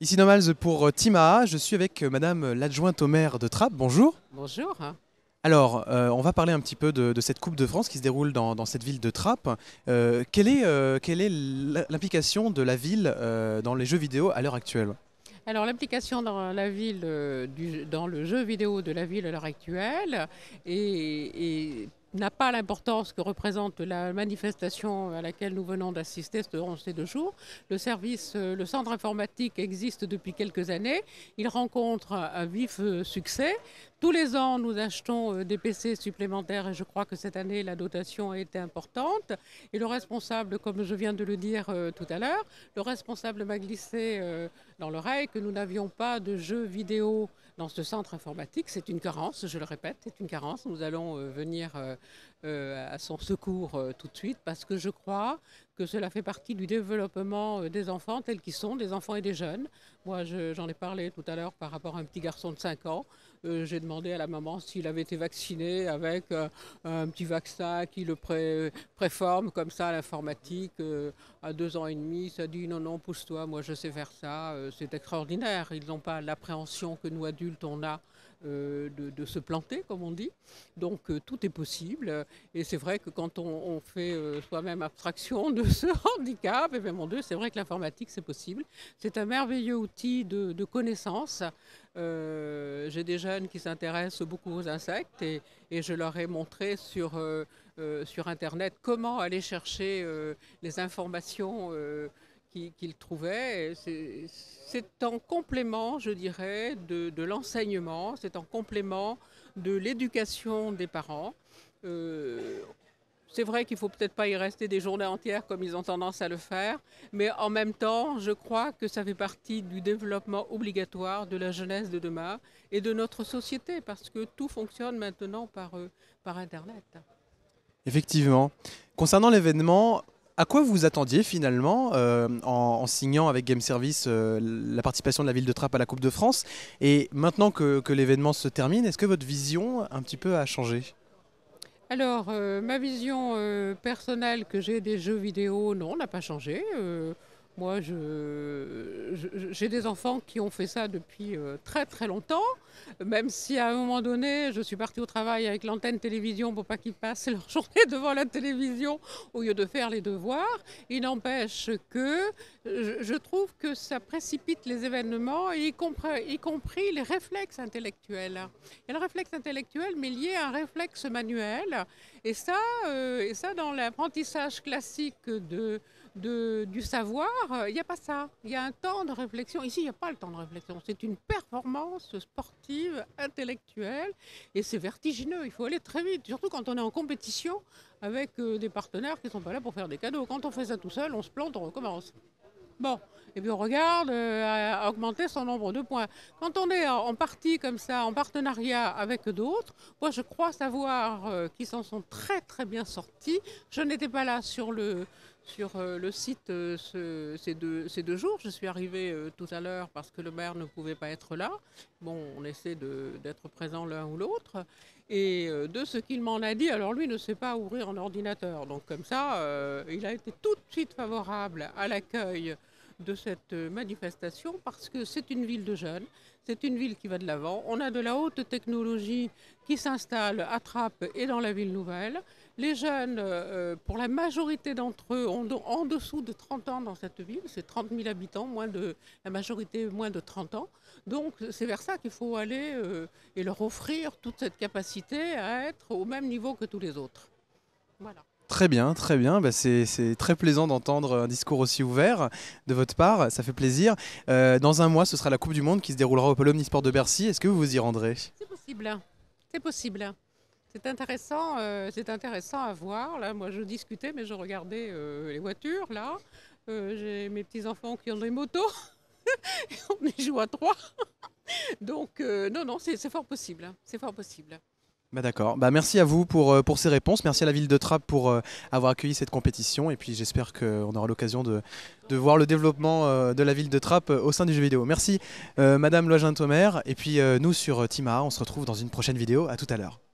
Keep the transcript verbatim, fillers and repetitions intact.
Ici Nomals pour Timaa, je suis avec euh, Madame l'adjointe au maire de Trappes, bonjour. Bonjour. Alors, euh, on va parler un petit peu de, de cette Coupe de France qui se déroule dans, dans cette ville de Trappes. Euh, quelle est, euh, quelle est l'implication de la ville euh, dans les jeux vidéo à l'heure actuelle? Alors l'application dans la ville, euh, du- dans le jeu vidéo de la ville à l'heure actuelle est- est- n'a pas l'importance que représente la manifestation à laquelle nous venons d'assister durant ces deux jours. Le service, euh, le centre informatique existe depuis quelques années. Il rencontre un vif euh, succès. Tous les ans, nous achetons euh, des P C supplémentaires et je crois que cette année, la dotation a été importante. Et le responsable, comme je viens de le dire euh, tout à l'heure, le responsable m'a glissé euh, dans l'oreille que nous n'avions pas de jeux vidéo dans ce centre informatique. C'est une carence, je le répète, c'est une carence. Nous allons euh, venir euh, euh, à son secours euh, tout de suite parce que je crois que cela fait partie du développement euh, des enfants tels qu'ils sont, des enfants et des jeunes. Moi, je- j'en ai parlé tout à l'heure par rapport à un petit garçon de cinq ans. Euh, J'ai demandé à la maman s'il avait été vacciné avec euh, un petit vaccin qui le pré- préforme comme ça à l'informatique. Euh, à deux ans et demi, ça dit non, non, pousse-toi, moi je sais faire ça. Euh, c'est extraordinaire. Ils n'ont pas l'appréhension que nous adultes on a euh, de, de se planter, comme on dit. Donc euh, tout est possible. Et c'est vrai que quand on, on fait euh, soi-même abstraction de ce handicap, et bien mon Dieu, c'est vrai que l'informatique c'est possible. C'est un merveilleux outil de, de connaissance. Euh, J'ai des jeunes qui s'intéressent beaucoup aux insectes et, et je leur ai montré sur, euh, euh, sur Internet comment aller chercher euh, les informations euh, qu'ils qu'ils trouvaient. Et C'est c'est en complément, je dirais, de, de l'enseignement, c'est en complément de l'éducation des parents. Euh, c'est vrai qu'il ne faut peut-être pas y rester des journées entières comme ils ont tendance à le faire, mais en même temps, je crois que ça fait partie du développement obligatoire de la jeunesse de demain et de notre société, parce que tout fonctionne maintenant par, euh, par Internet. Effectivement. Concernant l'événement, à quoi vous vous attendiez finalement euh, en, en signant avec Game Service euh, la participation de la ville de Trappes à la Coupe de France? Et maintenant que, que l'événement se termine, est-ce que votre vision un petit peu a changé? Alors, euh, ma vision euh, personnelle que j'ai des jeux vidéo, non, n'a pas changé. Euh, moi, je- je- j'ai des enfants qui ont fait ça depuis euh, très très longtemps, même si à un moment donné, je suis partie au travail avec l'antenne télévision pour pas qu'ils passent leur journée devant la télévision au lieu de faire les devoirs. Il n'empêche que je, je trouve que ça précipite les événements, y compris, y compris les réflexes intellectuels. Il y a le réflexe intellectuel, mais lié à un réflexe manuel. Et ça, euh, et ça dans l'apprentissage classique de, de- du savoir, euh, il n'y a pas ça. Il y a un temps de réflexion. Ici, il n'y a pas le temps de réflexion. C'est une performance sportive, intellectuelle, et c'est vertigineux. Il faut aller très vite, surtout quand on est en compétition avec euh, des partenaires qui ne sont pas là pour faire des cadeaux. Quand on fait ça tout seul, on se plante, on recommence. Bon, et puis on regarde euh, à, à augmenter son nombre de points. Quand on est en, en partie comme ça, en partenariat avec d'autres, moi je crois savoir euh, qu'ils s'en sont très très bien sortis. Je n'étais pas là sur le, sur, euh, le site euh, ce- ces, deux, ces deux jours. Je suis arrivée euh, tout à l'heure parce que le maire ne pouvait pas être là. Bon, on essaie de- d'être présent l'un ou l'autre. Et euh, de ce qu'il m'en a dit, alors lui ne sait pas ouvrir un ordinateur. Donc comme ça, euh, il a été tout de suite favorable à l'accueil de cette manifestation parce que c'est une ville de jeunes, c'est une ville qui va de l'avant. On a de la haute technologie qui s'installe à Trappes et dans la ville nouvelle. Les jeunes, euh, pour la majorité d'entre eux, ont en dessous de trente ans dans cette ville. C'est trente mille habitants, moins de, la majorité moins de trente ans. Donc c'est vers ça qu'il faut aller euh, et leur offrir toute cette capacité à être au même niveau que tous les autres. Voilà. Très bien, très bien. Bah, c'est c'est très plaisant d'entendre un discours aussi ouvert de votre part. Ça fait plaisir. Euh, dans un mois, ce sera la Coupe du Monde qui se déroulera au Pôle Omnisport de Bercy. Est-ce que vous vous y rendrez? C'est possible. C'est possible. C'est intéressant, euh, c'est intéressant à voir. Là, moi, je discutais, mais je regardais euh, les voitures. Là, Euh, j'ai mes petits enfants qui ont des motos. On y joue à trois. Donc, euh, non, non, c'est c'est fort possible. C'est fort possible. Bah d'accord. Bah merci à vous pour, euh, pour ces réponses. Merci à la ville de Trappes pour euh, avoir accueilli cette compétition. Et puis j'espère qu'on aura l'occasion de, de voir le développement euh, de la ville de Trappes euh, au sein du jeu vidéo. Merci euh, Madame Loigin-Thomer. Et puis euh, nous sur Timaa, on se retrouve dans une prochaine vidéo. À tout à l'heure.